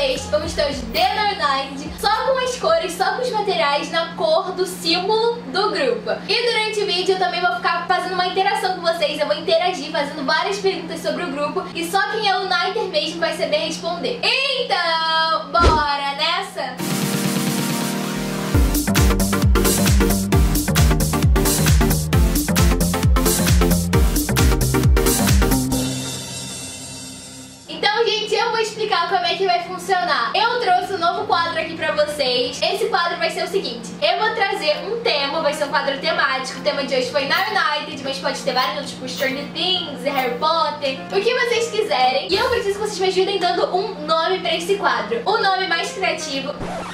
vocês um estojo de United, só com as cores, só com os materiais na cor do símbolo do grupo. E durante o vídeo eu também vou ficar fazendo uma interação com vocês, eu vou interagir, fazendo várias perguntas sobre o grupo, e só quem é o Uniter mesmo vai saber responder. Então, bora nessa? Eu vou explicar como é que vai funcionar. Eu trouxe um novo quadro aqui pra vocês. Esse quadro vai ser o seguinte: eu vou trazer um tema, vai ser um quadro temático. O tema de hoje foi na United, mas pode ter vários outros, tipo Stranger Things, Harry Potter, o que vocês quiserem. E eu preciso que vocês me ajudem dando um nome pra esse quadro. O nome mais criativo...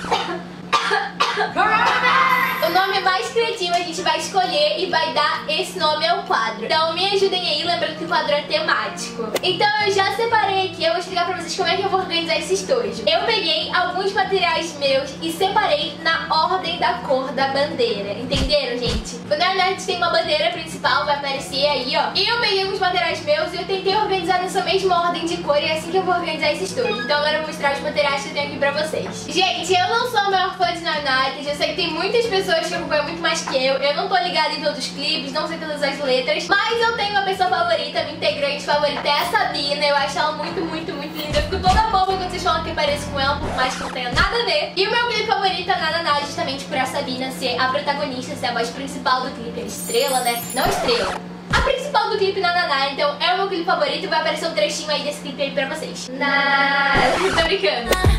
O nome mais criativo a gente vai escolher e vai dar esse nome ao quadro. Então me ajudem aí, lembrando que o quadro é temático. Então eu já separei aqui, eu vou explicar pra vocês como é que eu vou organizar esse estojo. Eu peguei alguns materiais meus e separei na ordem da cor da bandeira. Entenderam, gente? Na verdade tem uma bandeira principal, vai aparecer aí, ó. E eu peguei alguns materiais meus e eu tentei organizar nessa mesma ordem de cor, e é assim que eu vou organizar esse estojo. Então agora eu vou mostrar os materiais que eu tenho aqui pra vocês. Gente, eu não sou a maior fã de United, eu sei que tem muitas pessoas que acompanham muito mais que eu não tô ligada em todos os clipes, não sei todas as letras, mas eu tenho uma pessoa favorita, minha integrante favorita é a Sabina. Eu acho ela muito, muito, muito linda. Eu fico toda boba quando vocês falam que eu pareço com ela, por mais que não tenha nada a ver. E o meu clipe favorito é Nananá, justamente por a Sabina ser a protagonista, ser a voz principal do clipe, a estrela, né? Não estrela, a principal do clipe Nananá, então é o meu clipe favorito e vai aparecer um trechinho aí desse clipe aí pra vocês. Tô brincando.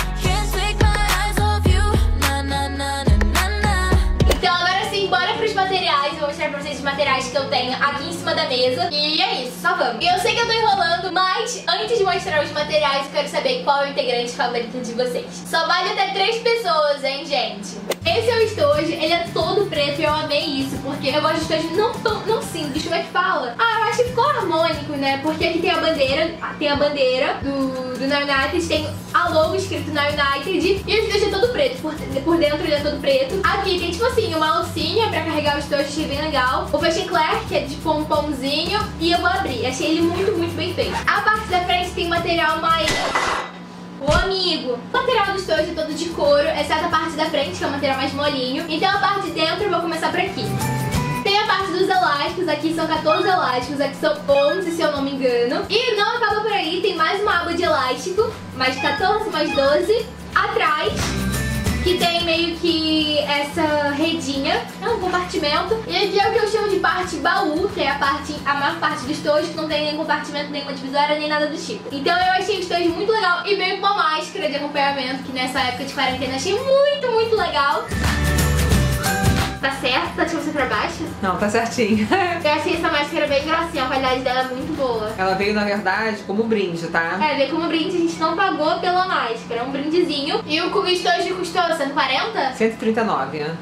Bora pros materiais, eu vou mostrar pra vocês os materiais que eu tenho aqui em cima da mesa. E é isso, só vamos. Eu sei que eu tô enrolando, mas antes de mostrar os materiais, eu quero saber qual é o integrante favorito de vocês. Só vale até 3 pessoas, hein, gente? Esse é o estojo, ele é todo preto e eu amei isso, porque eu gosto de estojo não simples, como é que fala? Eu acho que ficou harmônico, né? Porque aqui tem a bandeira do United, tem a logo escrito na United, e o estojo é todo preto, por dentro ele é todo preto. Aqui tem tipo assim, uma alcinha pra carregar o estojo, achei bem legal. O Fechecler, que é de pompomzinho, e eu vou abrir, achei ele muito, muito bem feito. A parte da frente tem material mais... O amigo. O material do estojo é todo de couro, exceto a parte da frente, que é o material mais molinho. Então a parte de dentro eu vou começar por aqui. Tem a parte dos elásticos, aqui são 14 elásticos, aqui são 11 se eu não me engano. E não acaba por aí, tem mais uma aba de elástico, mais 14, mais 12. Atrás, que tem meio que essa redinha, é um compartimento. E aqui é o que eu chamo de parte baú, que é a maior parte do estojo, que não tem nem compartimento, nem uma divisória, nem nada do tipo. Então eu achei o estojo muito legal e veio com uma máscara de acompanhamento, que nessa época de quarentena achei muito, muito legal. Tá certo? Tá de você pra baixo? Não, tá certinho. Eu achei essa máscara bem grossinha, a qualidade dela é muito boa. Ela veio, na verdade, como brinde, tá? É, veio como brinde, a gente não pagou pela máscara, é um brindezinho. E o estojo custou 140? 139, né?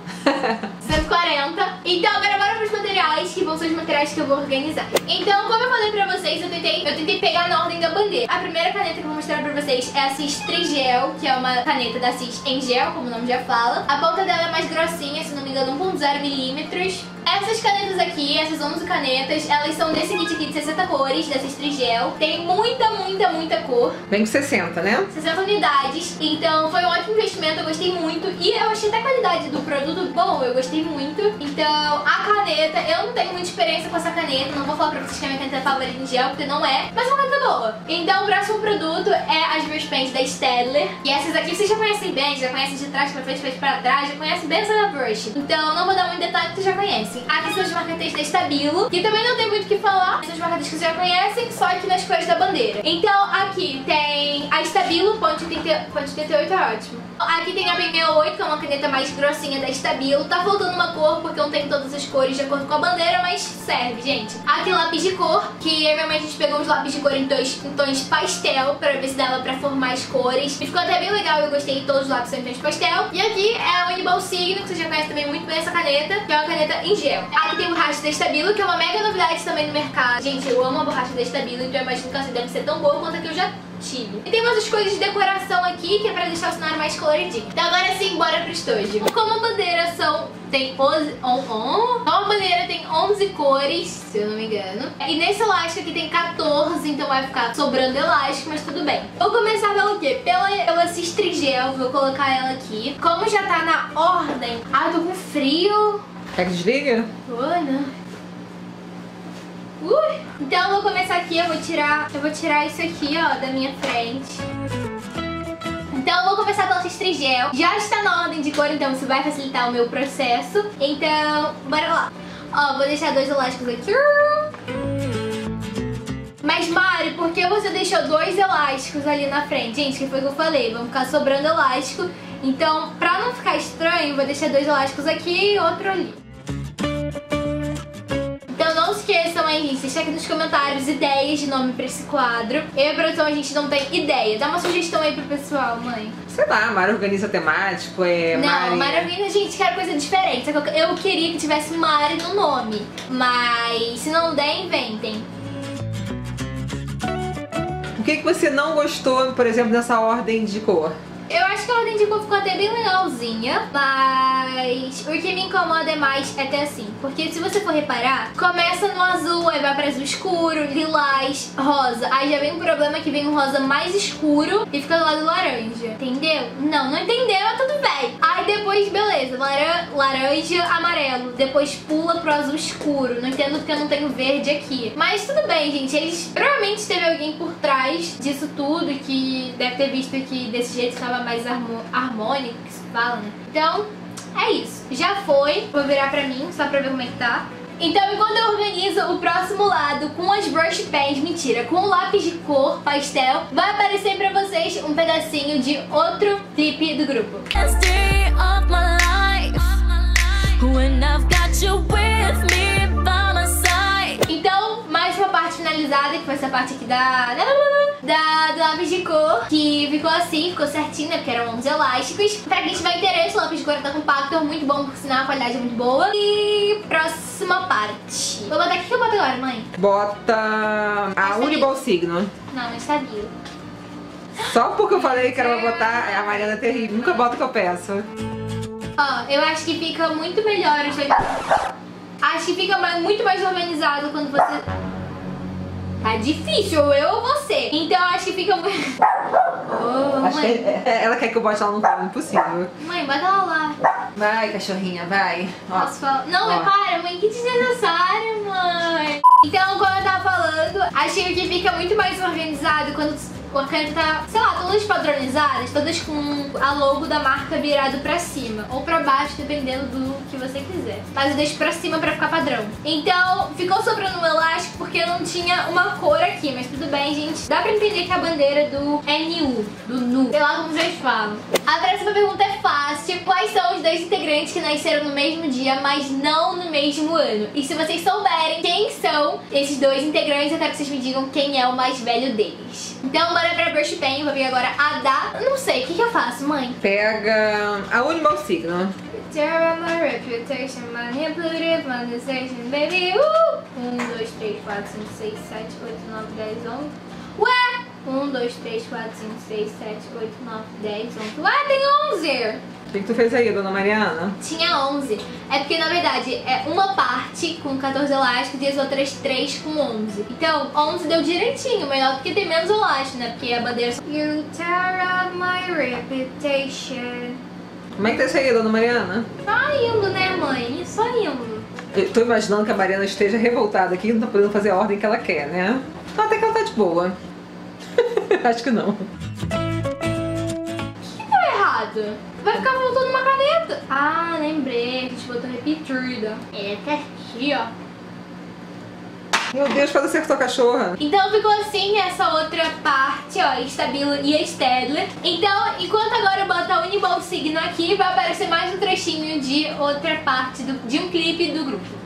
140. Então agora bora pros materiais, que vão ser os materiais que eu vou organizar. Então, como eu falei pra vocês, eu tentei pegar na ordem da bandeira. A primeira caneta que eu vou mostrar pra vocês é a Cis Trigel, que é uma caneta da Cis em gel, como o nome já fala. A ponta dela é mais grossinha, se não me engano 1.0 milímetros. Essas canetas aqui, essas 11 canetas, elas são desse kit aqui de 60 cores, da Cis Trigel. Tem muita, muita, muita cor. Vem com 60, né? 60 unidades. Então foi um ótimo investimento, eu gostei muito. E eu achei até a qualidade do produto bom, eu gostei muito. Então a caneta, eu não tenho muita experiência com essa caneta, não vou falar pra vocês que é a minha caneta favorita em gel, porque não é, mas é uma caneta boa. Então o próximo produto é as Brush Pens da Staedtler. E essas aqui vocês já conhecem bem, já conhecem de trás pra frente pra trás, já conhecem bem essa brush. Então não vou dar muito detalhe porque vocês já conhecem. Aqui são os marca-textos da Stabilo, que também não tem muito o que falar, são os marca-textos que vocês já conhecem, só aqui nas cores da bandeira. Então aqui tem a Stabilo, ponto 88 é ótimo. Aqui tem a Pen 68, que é uma caneta mais grossinha da Stabilo. Tá faltando uma cor, porque eu não tenho todas as cores de acordo com a bandeira, mas serve, gente. Aqui lápis de cor, que eu e minha mãe a gente pegou os lápis de cor em tons pastel, pra ver se dava pra formar as cores. E ficou até bem legal, eu gostei de todos os lápis em tons pastel. E aqui é a Uniball Signo, que você já conhece também muito bem essa caneta, que é uma caneta em gel. Aqui tem borracha da Stabilo, que é uma mega novidade também no mercado. Gente, eu amo a borracha da Stabilo, então eu imagino que ela deve ser tão boa quanto a que eu já Tive. E tem umas coisas de decoração aqui que é pra deixar o cenário mais coloridinho. Então agora sim, bora pro estojo. Como a bandeira tem 11... Como a bandeira tem 11 cores, se eu não me engano. E nesse elástico aqui tem 14, então vai ficar sobrando elástico, mas tudo bem. Vou começar pelo quê? Pela Cistrigel, vou colocar ela aqui. Como já tá na ordem... Ah, eu tô com frio. Quer que desliga? Olha. Então eu vou começar aqui, eu vou tirar isso aqui, ó, da minha frente. Então eu vou começar pela Cistrigel. Já está na ordem de cor, então isso vai facilitar o meu processo. Então, bora lá. Ó, vou deixar 2 elásticos aqui. Mas Mari, por que você deixou 2 elásticos ali na frente? Gente, que foi o que eu falei, vão ficar sobrando elástico. Então, pra não ficar estranho, vou deixar 2 elásticos aqui e outro ali. Então não se esqueçam aí, gente, deixa aqui nos comentários ideias de nome pra esse quadro. Eu e a produção, a gente não tem ideia. Dá uma sugestão aí pro pessoal, mãe. Sei lá, Mari organiza temático, Não, Mari organiza, gente, quero coisa diferente. Eu queria que tivesse Mari no nome. Mas se não der, inventem. O que você não gostou, por exemplo, nessa ordem de cor? Eu acho que a ordem de cor ficou até bem legalzinha, mas o que me incomoda mais é até assim, porque se você for reparar, começa no azul, aí vai para azul escuro, lilás, rosa, aí já vem um problema que vem um rosa mais escuro e fica do lado laranja, entendeu? Não entendeu, tudo bem. Aí depois, beleza, laranja, amarelo, depois pula pro azul escuro, não entendo porque eu não tenho verde aqui. Mas tudo bem, gente, eles provavelmente teve alguém por trás disso tudo que deve ter visto que desse jeito estava mais harmônico, que se fala, né? Então, é isso. Já foi. Vou virar pra mim, só pra ver como é que tá. Então, enquanto eu organizo o próximo lado com as brush pens, mentira, com o lápis de cor pastel, vai aparecer pra vocês um pedacinho de outro clipe do grupo. Então, mais uma parte finalizada, que foi essa parte aqui do lápis de cor, que ficou assim, ficou certinho, né, porque eram 11 elásticos. Pra quem tiver interesse, o lápis de cor tá compacto, muito bom, por sinal, a qualidade é muito boa. E próxima parte. Vou botar aqui, que eu boto agora, mãe? Bota a Uniball Signo. Não, mas sabia. Só porque eu falei que era pra botar a Mariana terrível, nunca bota o que eu peço. Ó, eu acho que fica muito melhor, acho que fica muito mais organizado quando você... Tá difícil, eu ou você. Então eu acho que fica muito... Acho que ela quer que eu bote ela no colo, impossível. Mãe, bota ela lá. Vai, cachorrinha, vai. Ó. Posso falar? Não, mas para, mãe, que desnecessário, mãe. Então, como eu tava falando, achei que fica muito mais organizado quando a caneta tá, sei lá, todas padronizadas, todas com a logo da marca virado pra cima ou pra baixo, dependendo do que você quiser. Mas eu deixo pra cima pra ficar padrão. Então, ficou sobrando um elástico porque não tinha uma cor aqui, mas tudo bem, gente. Dá pra entender que a bandeira do NU, do NU, sei lá como vocês falam. A próxima pergunta é fácil. Quais são os 2 integrantes que nasceram no mesmo dia, mas não no mesmo ano? E se vocês souberem quem são esses 2 integrantes, eu quero que vocês me digam quem é o mais velho deles. Então, bora pra brush pen, vou pegar agora a da... Não sei, o que eu faço, mãe? Pega a Uniball Signo. My reputation, manipulative, manipulation, baby, 1, 2, 3, 4, 5, 6, 7, 8, 9, 10, 11. Ué! 1, 2, 3, 4, 5, 6, 7, 8, 9, 10, 11. Ué, tem 11! O que tu fez aí, dona Mariana? Tinha 11. É porque, na verdade, é uma parte com 14 elásticos e as outras 3 com 11. Então, 11 deu direitinho, melhor porque tem menos elástico, né? Porque a bandeira... You tear up my reputation. Como é que tá isso aí, dona Mariana? Só indo, né, mãe? Só indo. Eu tô imaginando que a Mariana esteja revoltada aqui e não tá podendo fazer a ordem que ela quer, né? Até que ela tá de boa. Acho que não. Vai ficar faltando uma caneta. Ah, lembrei. A gente botou repetida. É, tá aqui, ó. Meu Deus, quase acertou a cachorra. Então ficou assim essa outra parte, ó, Stabilo e a Staedtler. Então, enquanto agora eu boto a Uniball Signo aqui, vai aparecer mais um trechinho de outra parte de um clipe do grupo.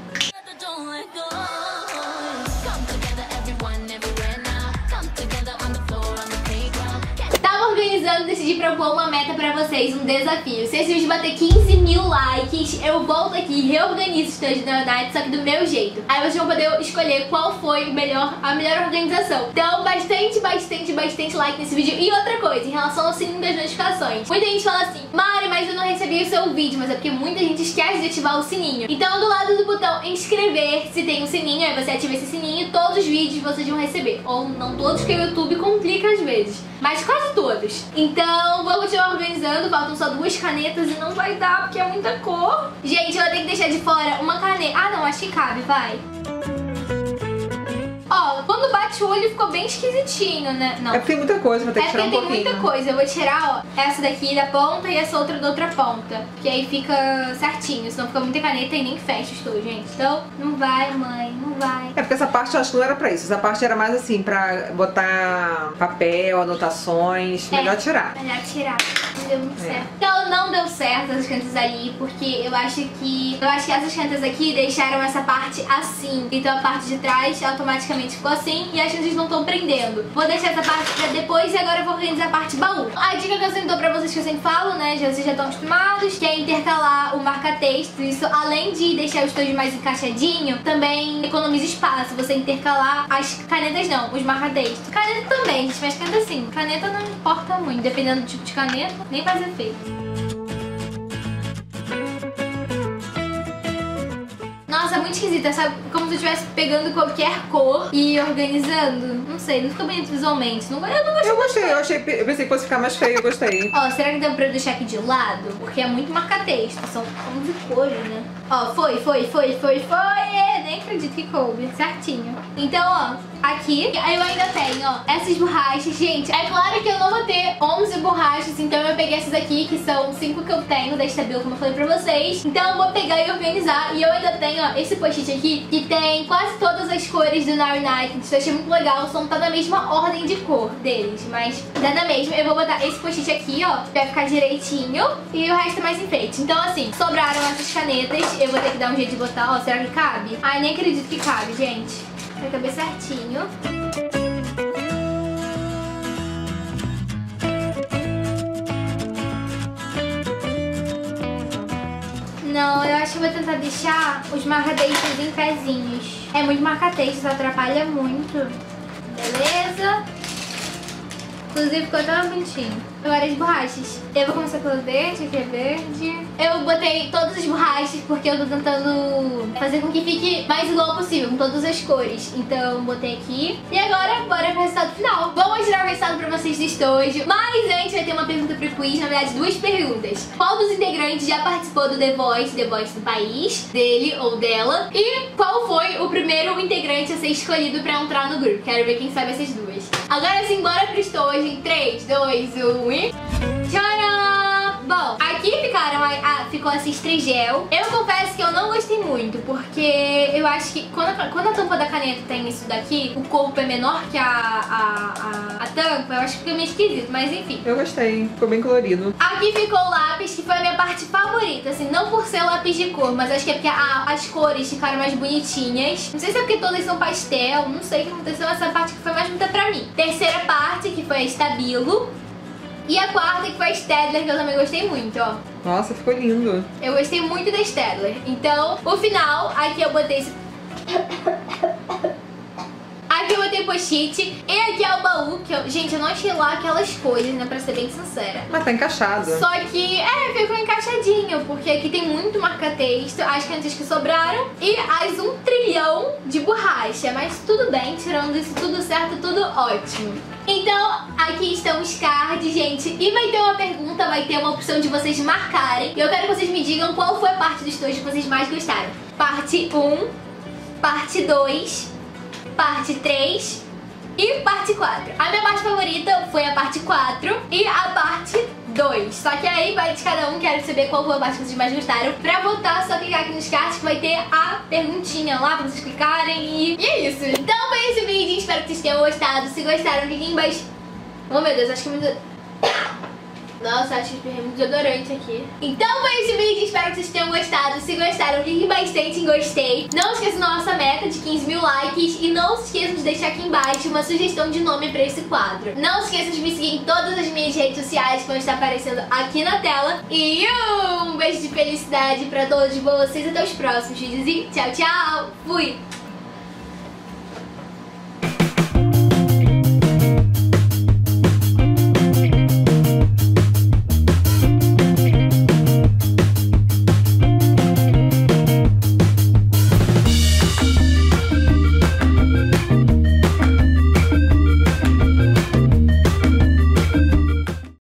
Tava organizando desse decidi propor uma meta pra vocês, um desafio. Se esse vídeo bater 15 mil likes, eu volto aqui e reorganizo o estojo da Neonite, só que do meu jeito. Aí vocês vão poder escolher qual foi a melhor organização. Então, bastante like nesse vídeo. E outra coisa, em relação ao sininho das notificações. Muita gente fala assim, Mari, mas eu não recebi o seu vídeo. Mas é porque muita gente esquece de ativar o sininho. Então, do lado do botão inscrever, se tem um sininho, aí você ativa esse sininho e todos os vídeos vocês vão receber. Ou não todos, porque o YouTube complica às vezes, mas quase todos. Então, vou continuar organizando. Faltam só 2 canetas e não vai dar, porque é muita cor. Gente, eu vou ter que deixar de fora uma caneta. Ah, não, acho que cabe, vai. Ó, quando bate o olho ficou bem esquisitinho, né? Não. É porque tem muita coisa, vou ter que tirar um pouquinho. É porque tem muita coisa. Eu vou tirar, ó, essa daqui da ponta e essa outra da outra ponta. Que aí fica certinho, senão fica muita caneta e nem fecha o estojo, gente. Então, não vai, mãe, não vai. É porque essa parte eu acho que não era pra isso. Essa parte era mais assim, pra botar papel, anotações. Melhor tirar. Melhor tirar. Não deu muito certo. Então, não deu certo essas canetas ali, porque eu acho que essas canetas aqui deixaram essa parte assim. Então, a parte de trás automaticamente ficou assim e as canetas não estão prendendo. Vou deixar essa parte pra depois e agora eu vou organizar a parte baú. A dica que eu sempre dou pra vocês, que eu sempre falo, né, vocês já estão acostumados, que é intercalar o marca-texto. Isso, além de deixar o estojo mais encaixadinho, também economiza espaço. Você intercalar as canetas, não, os marca-texto. Caneta também, gente, mas caneta sim. Caneta não importa muito, dependendo do tipo de caneta, nem faz efeito. Nossa, é muito esquisita, sabe? Como se eu estivesse pegando qualquer cor e organizando. Não sei, não ficou bonito visualmente. Eu não gostei. Eu pensei que fosse ficar mais feio, eu gostei. Ó, será que deu pra eu deixar aqui de lado? Porque é muito marca-texto, são 11 cores, né? Ó, foi. Nem acredito que coube, certinho. Então, ó, aqui eu ainda tenho, ó, essas borrachas. Gente, é claro que eu não vou ter 11 borrachas, então eu peguei essas aqui, que são 5 que eu tenho da Stabilo, como eu falei pra vocês. Então eu vou pegar e organizar. E eu ainda tenho, ó, esse post-it aqui, que tem quase todas as cores do Naruto. Isso eu achei muito legal, só não tá na mesma ordem de cor deles, mas dá na mesma. Eu vou botar esse post-it aqui, ó, pra ficar direitinho, e o resto é mais enfeite. Então, assim, sobraram essas canetas, eu vou ter que dar um jeito de botar. Ó, será que cabe? Ai, nem acredito que cabe, gente. Vai caber certinho. Não, eu acho que eu vou tentar deixar os marca-textos em pezinhos. É muito marca-texto, isso atrapalha muito. Beleza? Inclusive ficou tão bonitinho. Agora as borrachas. Eu vou começar pelo verde, aqui é verde. Eu botei todas as borrachas porque eu tô tentando fazer com que fique mais igual possível, com todas as cores. Então botei aqui. E agora, bora pro resultado final. Vou mostrar o resultado pra vocês do estojo. Mas antes vai ter uma pergunta pro quiz, na verdade 2 perguntas. Qual dos integrantes já participou do The Voice do país, dele ou dela? E qual foi o primeiro integrante a ser escolhido pra entrar no grupo? Quero ver quem sabe essas duas. Agora sim, bora pro estojo em 3, 2, 1 e... Tcharam! Bom, aqui ficou essa estrigel. Eu confesso que eu não gostei muito, porque eu acho que quando a tampa da caneta tem isso daqui, o corpo é menor que a tampa, eu acho que fica meio esquisito, mas enfim. Eu gostei, ficou bem colorido. Aqui ficou o lápis, que foi a minha parte favorita, assim, não por ser lápis de cor, mas acho que é porque as cores ficaram mais bonitinhas. Não sei se é porque todas são pastel, não sei o que aconteceu, essa parte que foi mais bonita pra mim. Terceira parte, que foi a Stabilo. E a quarta, que foi a Staedtler, que eu também gostei muito, ó. Nossa, ficou lindo. Eu gostei muito da Staedtler. Então, o final, aqui eu botei esse... Aqui eu botei post-it. E aqui é o baú, que eu... Gente, eu não achei lá aquelas coisas, né, pra ser bem sincera. Mas tá encaixado. Só que, ficou encaixadinho, porque aqui tem muito marca-texto, as canetas que sobraram e as 1 trilhão de borracha. Mas tudo bem, tirando isso tudo certo, tudo ótimo. Então, aqui estão os cards, gente. E vai ter uma pergunta, vai ter uma opção de vocês marcarem. E eu quero que vocês me digam qual foi a parte do estojo que vocês mais gostaram. Parte 1, parte 2, parte 3 e parte 4. A minha parte favorita foi a parte 4 e a parte 2. Só que aí vai de cada um, quero saber qual foi a parte que vocês mais gostaram. Pra votar, só clicar aqui nos cards que vai ter a perguntinha lá pra vocês clicarem e é isso. Então foi esse vídeo, espero que vocês tenham gostado. Se gostaram, cliquem embaixo. Oh meu Deus, acho que muito... Nossa, acho que é muito desodorante aqui. Então foi esse vídeo, espero que vocês tenham gostado. Se gostaram, clique bastante em gostei. Não esqueça da nossa meta de 15 mil likes. E não se esqueça de deixar aqui embaixo uma sugestão de nome pra esse quadro. Não se esqueça de me seguir em todas as minhas redes sociais que vão estar aparecendo aqui na tela. E um beijo de felicidade pra todos vocês. Até os próximos vídeos e tchau, tchau. Fui!